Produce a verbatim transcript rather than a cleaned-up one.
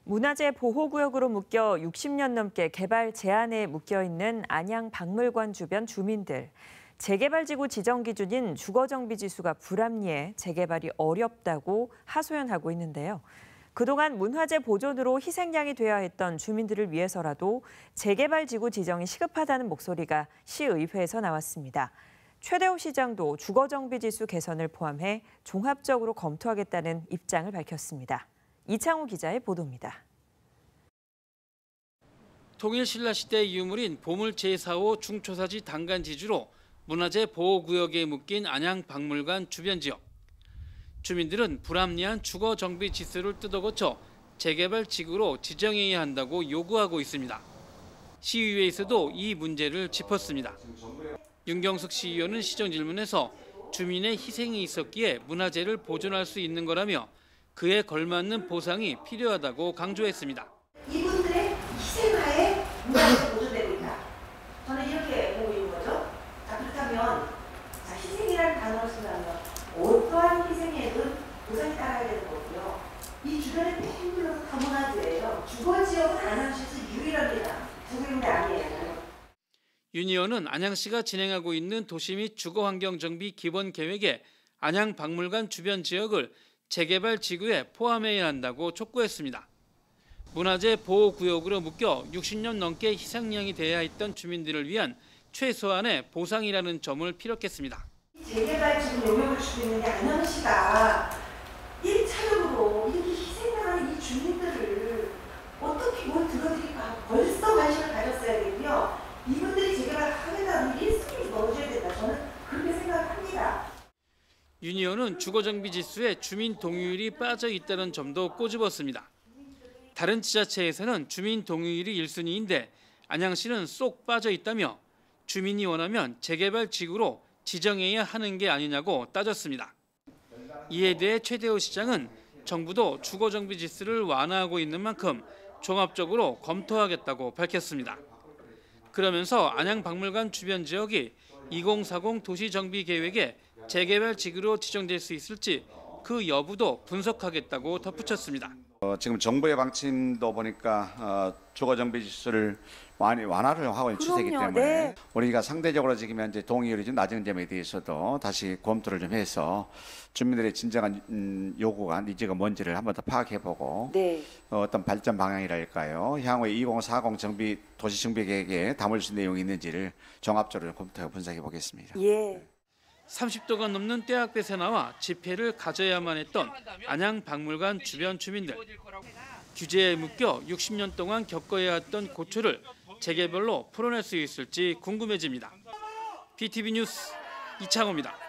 문화재 보호구역으로 묶여 육십 년 넘게 개발 제한에 묶여 있는 안양박물관 주변 주민들. 재개발지구 지정 기준인 주거정비 지수가 불합리해 재개발이 어렵다고 하소연하고 있는데요. 그동안 문화재 보존으로 희생양이 되어야 했던 주민들을 위해서라도 재개발지구 지정이 시급하다는 목소리가 시의회에서 나왔습니다. 최대호 시장도 주거정비 지수 개선을 포함해 종합적으로 검토하겠다는 입장을 밝혔습니다. 이창우 기자의 보도입니다. 통일신라시대 유물인 보물 제사 호 중초사지 단간지주로 문화재 보호구역에 묶인 안양박물관 주변 지역. 주민들은 불합리한 주거정비 지수를 뜯어고쳐 재개발 지구로 지정해야 한다고 요구하고 있습니다. 시의회에서도 이 문제를 짚었습니다. 윤경숙 시의원은 시정질문에서 주민의 희생이 있었기에 문화재를 보존할 수 있는 거라며 그에 걸맞는 보상이 필요하다고 강조했습니다. 이분들의 희생하에 문화재가 보존되고 있다. 저는 이렇게 보고 있는 거죠. 자, 그렇다면 자, 희생이라는 단어를 쓴다면 어떠한 희생에든 보상이 따라야 되는 거고요. 이 주변에 뺑 둘러서 다 문화재예요. 주거지역은 안양시에서 유일합니다. 국유인데 아니에요. 윤 의원은 안양시가 진행하고 있는 도시 및 주거환경정비 기본계획에 안양박물관 주변 지역을 재개발 지구에 포함해야 한다고 촉구했습니다. 문화재 보호구역으로 묶여 육십 년 넘게 희생양이 돼야 했던 주민들을 위한 최소한의 보상이라는 점을 피력했습니다. 재개발 지구 영역을 주고 있는 게 안양시가 일 차적으로 이렇게 희생당하는 이 주민들을 어떻게 뭘 들어드릴까 벌써 관심을 가졌어야 되고요. 이분들이 재개발하겠다는 일 순위 넣어줘야 된다. 저는 그렇게 생각합니다. 윤 의원은 주거정비 지수에 주민 동의율이 빠져 있다는 점도 꼬집었습니다. 다른 지자체에서는 주민 동의율이 일 순위인데 안양시는 쏙 빠져 있다며 주민이 원하면 재개발 지구로 지정해야 하는 게 아니냐고 따졌습니다. 이에 대해 최대호 시장은 정부도 주거정비 지수를 완화하고 있는 만큼 종합적으로 검토하겠다고 밝혔습니다. 그러면서 안양박물관 주변 지역이 이공사공 도시정비계획에 재개발 지구로 지정될 수 있을지 그 여부도 분석하겠다고 덧붙였습니다. 어, 지금 정부의 방침도 보니까 어, 주거정비 지수를 많이 완화를 하고 있는 추세이기 때문에 네. 우리가 상대적으로 지금 현재 동의율이 좀 낮은 점에 대해서도 다시 검토를 좀 해서 주민들의 진정한 음, 요구가 니즈가 뭔지를 한 번 더 파악해보고 네. 어, 어떤 발전 방향이랄까요? 향후에 이공사공 정비 도시정비계획에 담을 수 있는 내용이 있는지를 종합적으로 검토해 분석해 보겠습니다. 예. 삼십 도가 넘는 떼학볕에 나와 집회를 가져야만 했던 안양박물관 주변 주민들. 규제에 묶여 육십 년 동안 겪어야 했던 고초를 재개발로 풀어낼 수 있을지 궁금해집니다. 비티비 뉴스 이창호입니다.